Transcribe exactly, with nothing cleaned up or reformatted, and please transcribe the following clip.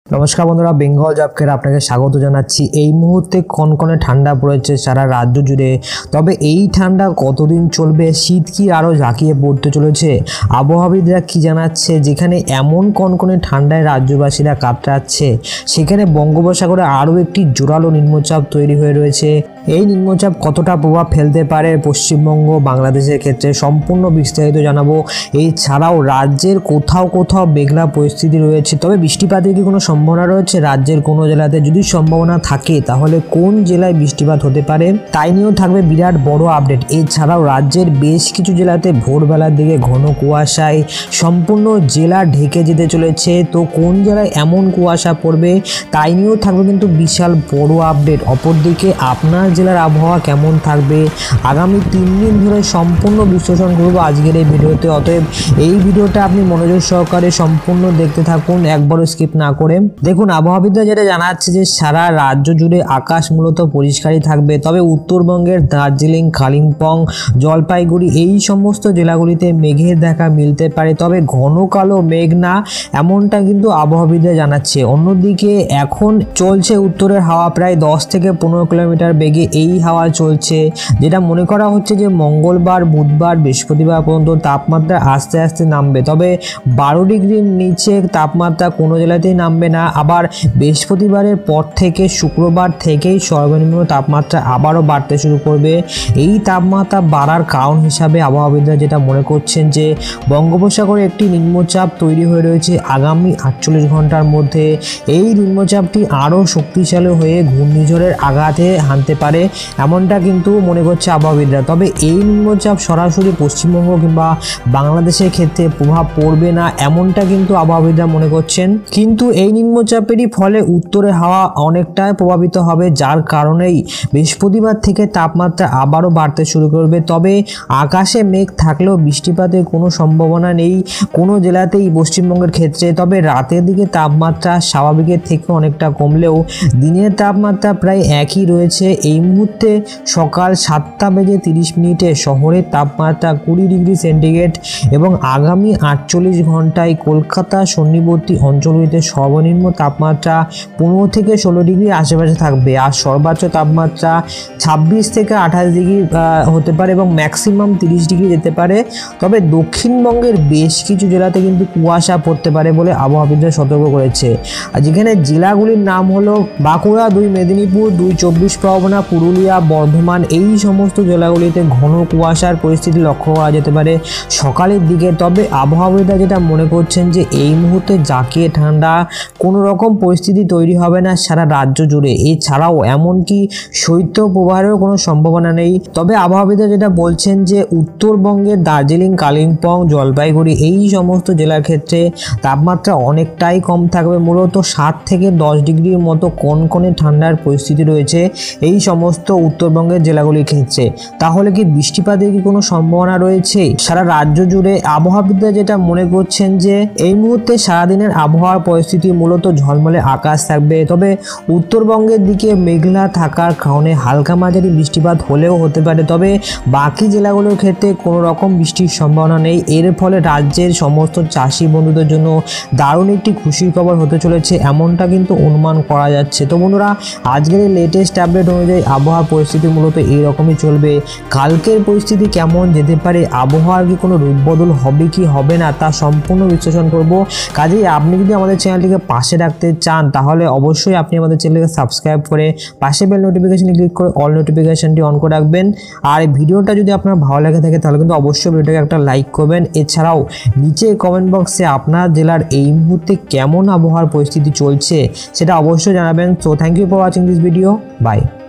নমস্কার বন্ধুরা, বেঙ্গল জব কেয়ারে আপনাকে স্বাগত জানাচ্ছি। এই মুহূর্তে কনকনে ঠান্ডা পড়েছে সারা রাজ্য জুড়ে। তবে এই ঠান্ডা কতদিন চলবে, শীত কি আরও ঝাঁকিয়ে পড়তে চলেছে, আবহাওয়াবিদরা কি জানাচ্ছে? যেখানে এমন কনকনে ঠান্ডায় রাজ্যবাসীরা কাতরাচ্ছে, সেখানে বঙ্গোপসাগরে আরও একটি জোরালো নিম্নচাপ তৈরি হয়ে রয়েছে। এই নিম্নচাপ কতটা প্রভাব ফেলতে পারে পশ্চিমবঙ্গ বাংলাদেশের ক্ষেত্রে সম্পূর্ণ বিস্তারিত জানাবো। এছাড়াও রাজ্যের কোথাও কোথাও মেঘলা পরিস্থিতি রয়েছে, তবে বৃষ্টিপাতের কি কোনো সম্ভাবনা রয়েছে রাজ্যের কোনো জেলাতে? যদি সম্ভাবনা থাকে তাহলে কোন জেলায় বৃষ্টিপাত হতে পারে, তাই নিয়েও থাকবে বিরাট বড় আপডেট। এছাড়াও রাজ্যের বেশ কিছু জেলাতে ভোরবেলার দিকে ঘন কুয়াশায় সম্পূর্ণ জেলা ঢেকে যেতে চলেছে। তো কোন জেলায় এমন কুয়াশা পড়বে তাই নিয়েও থাকবে কিন্তু বিশাল বড় আপডেট। অপরদিকে আপনার জেলার আবহাওয়া কেমন থাকবে আগামী তিন দিন ধরে সম্পূর্ণ বিশ্লেষণ করব আজকের এই ভিডিওতে। অতএব এই ভিডিওটা আপনি মনোযোগ সহকারে সম্পূর্ণ দেখতে থাকুন, একবারও স্কিপ না করে। দেখুন, আবহাওয়াবিদরা যেটা জানাচ্ছে যে সারা রাজ্য জুড়ে আকাশ মূলত পরিষ্কারই থাকবে, তবে উত্তরবঙ্গের দার্জিলিং, কালিম্পং, জলপাইগুড়ি এই সমস্ত জেলাগুলিতে মেঘের দেখা মিলতে পারে, তবে ঘন কালো মেঘ না, এমনটা কিন্তু আবহাওয়াবিদরা জানাচ্ছে। অন্যদিকে এখন চলছে উত্তরের হাওয়া প্রায় দশ থেকে পনেরো কিলোমিটার বেগে এই হাওয়া চলছে, যেটা মনে করা হচ্ছে যে মঙ্গলবার, বুধবার, বৃহস্পতিবার পর্যন্ত তাপমাত্রা আস্তে আস্তে নামবে। তবে বারো ডিগ্রির নিচে তাপমাত্রা কোনো জেলাতেই নামবে না। আবার বৃহস্পতিবারের পর থেকে শুক্রবার থেকেই সর্বনিম্ন তাপমাত্রা আবারও বাড়তে শুরু করবে। এই তাপমাত্রা বাড়ার কারণ হিসাবে আবহাওয়াবিদরা যেটা মনে করছেন যে বঙ্গোপসাগরে একটি নিম্নচাপ তৈরি হয়ে রয়েছে আগামী আটচল্লিশ ঘন্টার মধ্যে। এই নিম্নচাপটি আরও শক্তিশালী হয়ে ঘূর্ণিঝড়ের আঘাতে হানতে পারে, এমনটা কিন্তু মনে করছে আবহাওয়াবিদরা। তবে এই নিম্নচাপ সরাসরি পশ্চিমবঙ্গ কিংবা বাংলাদেশের ক্ষেত্রে প্রভাব পড়বে না, এমনটা কিন্তু আবহাওয়াবিদরা মনে করছেন। কিন্তু এই নিম্নচাপেরই ফলে উত্তরে হাওয়া অনেকটাই প্রভাবিত হবে, যার কারণেই বৃহস্পতিবার থেকে তাপমাত্রা আবারও বাড়তে শুরু করবে। তবে আকাশে মেঘ থাকলেও বৃষ্টিপাতের কোনো সম্ভাবনা নেই কোনো জেলাতেই পশ্চিমবঙ্গের ক্ষেত্রে। তবে রাতের দিকে তাপমাত্রা স্বাভাবিকের থেকে অনেকটা কমলেও দিনের তাপমাত্রা প্রায় একই রয়েছে। এই মুহূর্তে সকাল সাতটা বেজে তিরিশ মিনিটে শহরের তাপমাত্রা কুড়ি ডিগ্রি সেন্টিগ্রেড এবং আগামী আটচল্লিশ ঘন্টায় কলকাতা সন্নিবর্তী অঞ্চলগুলিতে সর্বনিম্ন তাপমাত্রা পনেরো থেকে ষোলো ডিগ্রি আশেপাশে থাকবে, আর সর্বোচ্চ তাপমাত্রা ছাব্বিশ থেকে আঠাশ ডিগ্রি হতে পারে এবং ম্যাক্সিমাম তিরিশ ডিগ্রি যেতে পারে। তবে দক্ষিণবঙ্গের বেশ কিছু জেলাতে কিন্তু কুয়াশা পড়তে পারে বলে আবহাওয়াবিদরা সতর্ক করেছে। আর যেখানে জেলাগুলির নাম হলো বাঁকুড়া, দুই মেদিনীপুর, দুই চব্বিশ পরগনা, পুরুলিয়া, বর্ধমান, এই সমস্ত জেলাগুলিতে ঘন কুয়াশার পরিস্থিতি লক্ষ্য করা যেতে পারে সকালের দিকে। তবে আবহাওয়াবিদরা যেটা মনে করছেন যে এই মুহূর্তে জাঁকিয়ে ঠান্ডা কোনো রকম পরিস্থিতি তৈরি হবে না সারা রাজ্য জুড়ে। এছাড়াও এমনকি শৈত্য প্রবাহেরও কোনো সম্ভাবনা নেই। তবে আবহাওয়াবিদরা যেটা বলছেন যে উত্তরবঙ্গের দার্জিলিং, কালিম্পং, জলপাইগুড়ি এই সমস্ত জেলার ক্ষেত্রে তাপমাত্রা অনেকটাই কম থাকবে, মূলত সাত থেকে দশ ডিগ্রির মতো কনকনে ঠান্ডার পরিস্থিতি রয়েছে এই সমস্ত উত্তরবঙ্গের জেলাগুলির ক্ষেত্রে। তাহলে কি বৃষ্টিপাতের কি কোনো সম্ভাবনা রয়েছে সারা রাজ্য জুড়ে? আবহাওয়াবিদরা যেটা মনে করছেন যে এই মুহূর্তে সারাদিনের আবহাওয়ার পরিস্থিতি মূলত ঝলমলে আকাশ থাকবে, তবে উত্তরবঙ্গের দিকে মেঘলা থাকার কারণে হালকা মাঝারি বৃষ্টিপাত হলেও হতে পারে। তবে বাকি জেলাগুলোর ক্ষেত্রে কোনো রকম বৃষ্টির সম্ভাবনা নেই। এর ফলে রাজ্যের সমস্ত চাষি বন্ধুদের জন্য দারুণ একটি খুশির খবর হতে চলেছে, এমনটা কিন্তু অনুমান করা যাচ্ছে। তো বন্ধুরা, আজকের এই লেটেস্ট আপডেট অনুযায়ী আবহাওয়ার পরিস্থিতি মূলত এইরকমই চলবে। কালকের পরিস্থিতি কেমন যেতে পারে, আবহাওয়ার কি কোনো রূপবদল হবে কি হবে না, তা সম্পূর্ণ বিশ্লেষণ করব। কাজেই আপনি যদি আমাদের চ্যানেলটিকে পাশে রাখতে চান তাহলে অবশ্যই আপনি আমাদের চ্যানেলকে সাবস্ক্রাইব করে পাশে বেল নোটিফিকেশনে ক্লিক করে অল নোটিফিকেশনটি অন করে রাখবেন। আর এই ভিডিওটা যদি আপনার ভালো লাগে থাকে তাহলে কিন্তু অবশ্যই ভিডিওটাকে একটা লাইক করবেন। এছাড়াও নিচে কমেন্ট বক্সে আপনার জেলার এই মুহূর্তে কেমন আবহাওয়ার পরিস্থিতি চলছে সেটা অবশ্যই জানাবেন। So thank you for watching this video, by.